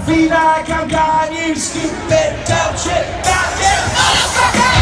Feel like I'm gone, you stupid dumb shit. Now, yeah, motherfucker!